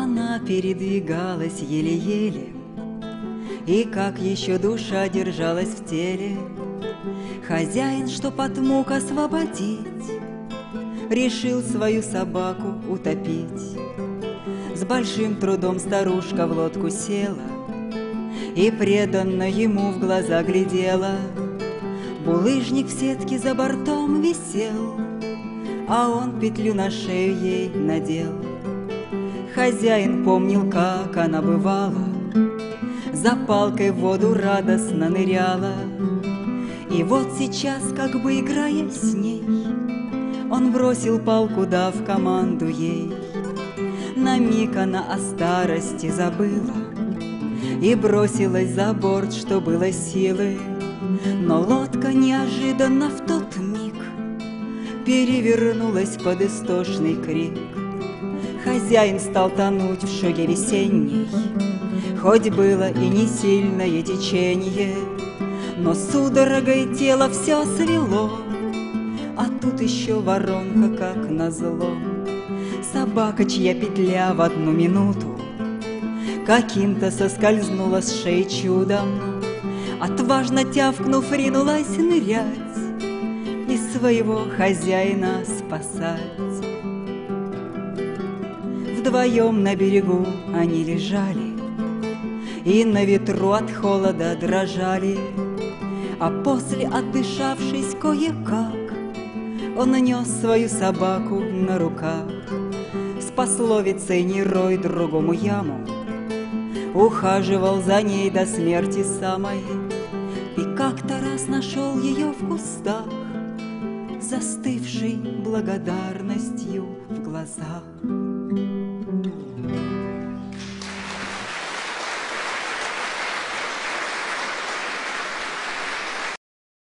Она передвигалась еле-еле, и как еще душа держалась в теле, хозяин, чтоб от мук освободить, решил свою собаку утопить. С большим трудом старушка в лодку села и преданно ему в глаза глядела. Булыжник в сетке за бортом висел, а он петлю на шею ей надел. Хозяин помнил, как она бывала, за палкой в воду радостно ныряла. И вот сейчас, как бы играя с ней, он бросил палку, дав команду ей. На миг она о старости забыла и бросилась за борт, что было силы. Но лодка неожиданно в тот миг перевернулась под истошный крик. Хозяин стал тонуть в шаге весенней, хоть было и не сильное течение, но судорогой тело все свело. А тут еще воронка, как назло. Собака, чья петля в одну минуту каким-то соскользнула с шеи чудом, отважно тявкнув, ринулась нырять и своего хозяина спасать. Вдвоем на берегу они лежали и на ветру от холода дрожали. А после, отдышавшись кое-как, он нес свою собаку на руках. С пословицей «не рой другому яму» ухаживал за ней до смерти самой. И как-то раз нашел ее в кустах, застывшей благодарностью в глазах.